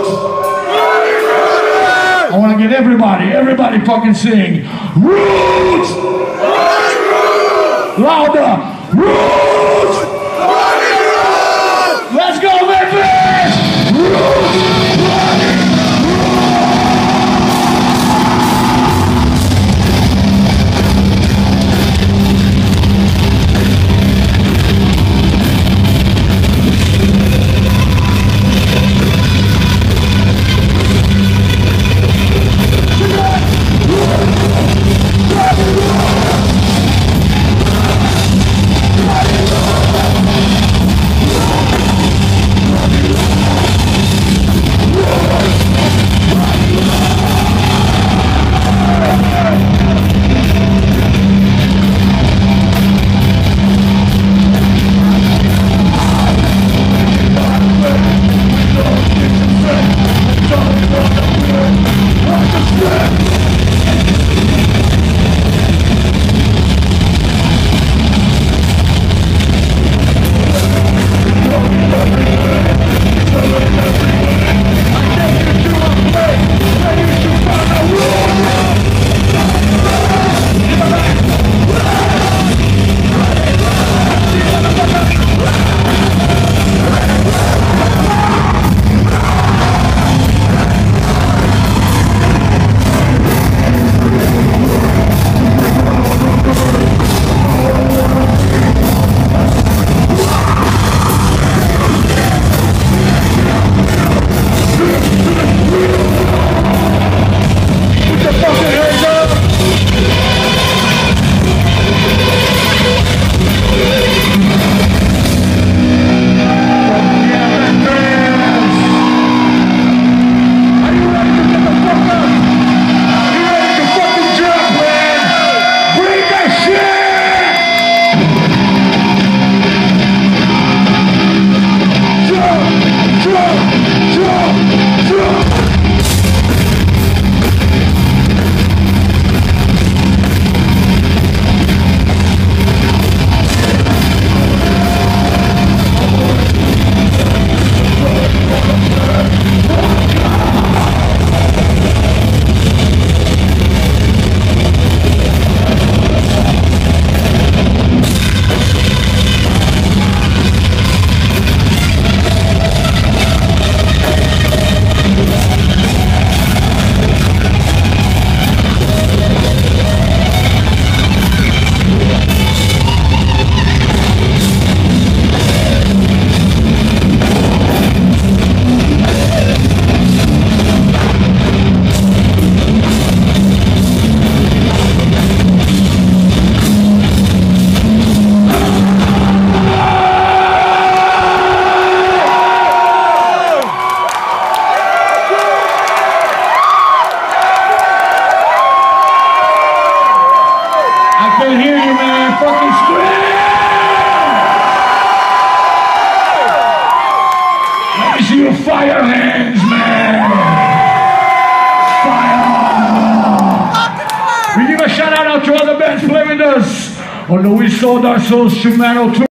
I want to get everybody fucking sing. Roots! Louder! Roots! Let's go, Memphis! Roots! Fire hands, man! Fire! We give a shout out to all the bands playing with us on the We Sold Our Souls Shimano tour.